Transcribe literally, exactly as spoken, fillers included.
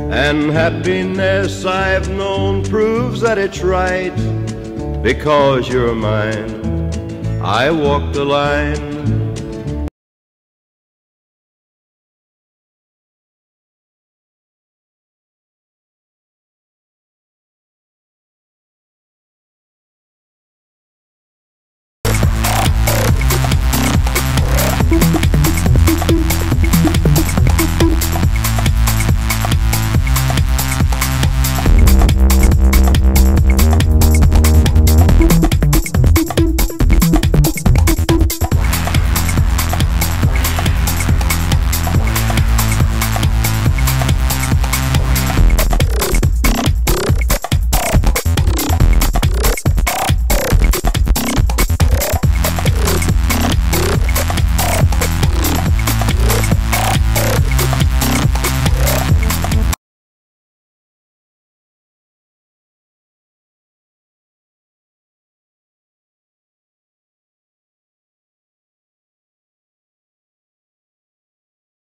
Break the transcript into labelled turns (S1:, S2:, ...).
S1: And happiness I've known proves that it's right, because you're mine. I walk the line